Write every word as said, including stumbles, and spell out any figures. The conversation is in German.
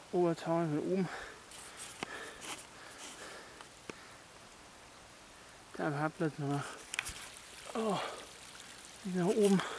Obertau von oben. Da am Hauptplatz noch nach, oh, nach oben.